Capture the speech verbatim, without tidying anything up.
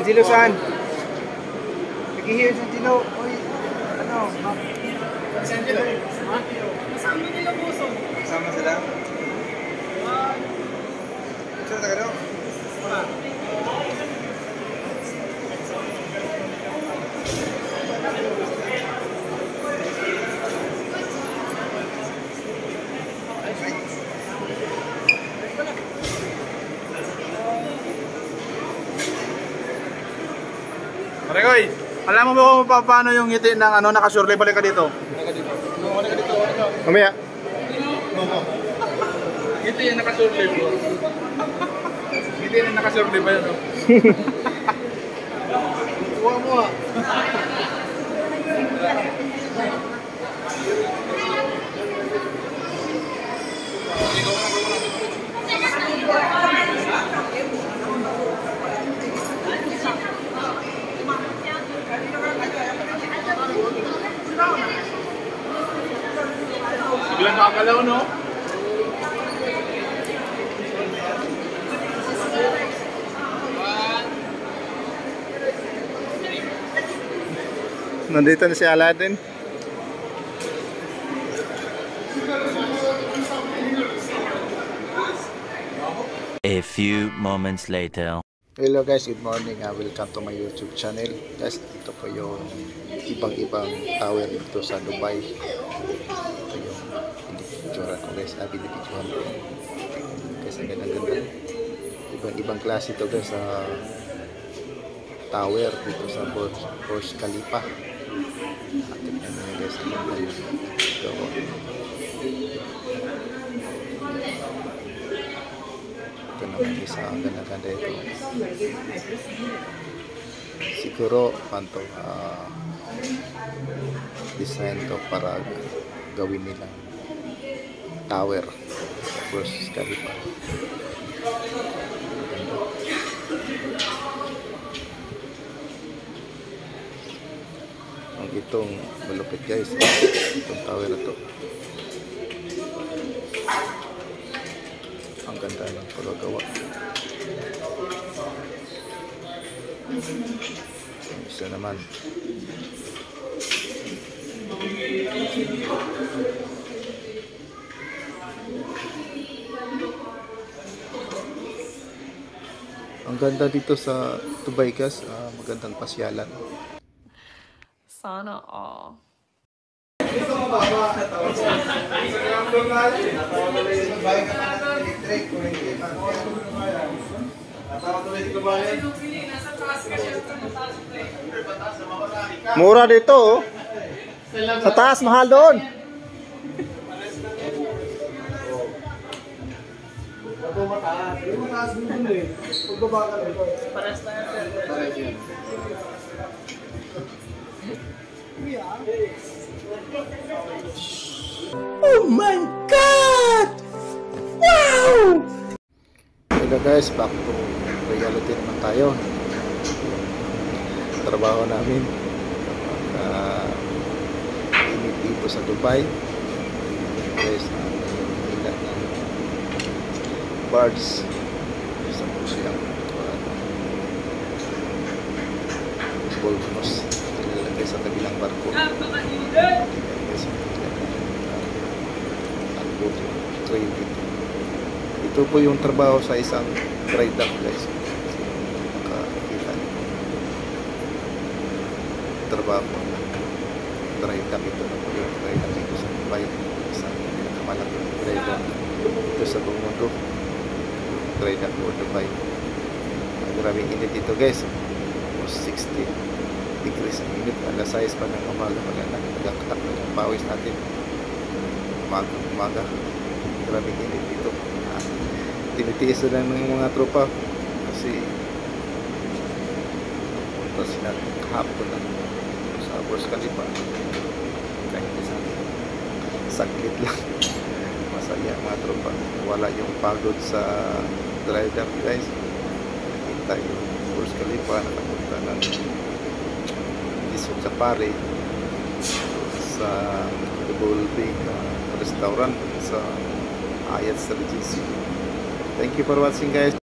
Angelo saan? Nag-hear si Angelo. Uy, ano? Si Angelo? Ha? Kasama nila puso. Kasama sila? Saan taga daw? Wala. Marekoy, alam mo ba kung paano yung ngiti ng ano, nakasurlay? Balik ka dito. Balik ka dito. Balik ka dito. Mamaya. Ngiti yung nakasurlay po. Ngiti yung nakasurlay ba yun? Kuha mo ah. Bilang kakalaw, no? Nandito na si Aladdin. A few moments later. Hello guys, good morning. Uh, welcome to my YouTube channel. Guys, ito po yung ibang-ibang tower dito sa Dubai. Ito yung pinipicturean ko guys. Ah, pinipicturean ko. Guys, ang ganda-ganda. Ibang-ibang klase ito guys sa tower dito sa Burj Khalifa. At tignan nyo guys, ang ganda yung gawa. Ito naman isa ang ganda-ganda ito. Siguro panto uh, design to para gawin nilang tower Burj Khalifa. Ang itong malupit guys, itong tower na to. Ang ganda ng paggawa. Ang isa naman. Ang ganda dito sa Dubai guys, uh, magandang pasyalan. Sana all. Ito ang baba sa tawag sa Instagram natin. Natawag tuloy sa bahay ka na ng electric. Kung hindi, natawag tuloy sa bahay. Mura dito oh. Sa taas, mahal doon. Ito mataas. Ito mataas dito eh. Pagbaba ka rin. Pares na yan. Pares yun. Oh my God! Wow! Hello guys, back to reality naman tayo. Trabaho namin uh, init dito sa Dubai guys, nila ng birds sa silang volcanoes nilalagay sa kabilang barko. Ito po yung trabaho sa isang dry dock guys. Makakita niyo trabaho dry dock. Ito na po yung dry dock dito sa Dubai, isang pinakamalaking dry dock ito sa buong mundo, dry dock for Dubai. Maraming init dito guys, almost sixty degrees ang init. Alas sais pa ng umaga, wala na, nagkakatak na yung pawis natin umaga umaga. Maraming init dito. Ah, tinitiis na lang ng mga tropa kasi punta sila kahapon na sa Burj Khalifa. Kahit isang saglit lang, masaya mga tropa. Wala yung pagod sa dry dock guys. Nakita yung Burj Khalifa, nakapunta ng Desert Safari sa Double Big uh, restaurant sa Hyatt Regency. Thank you for watching guys.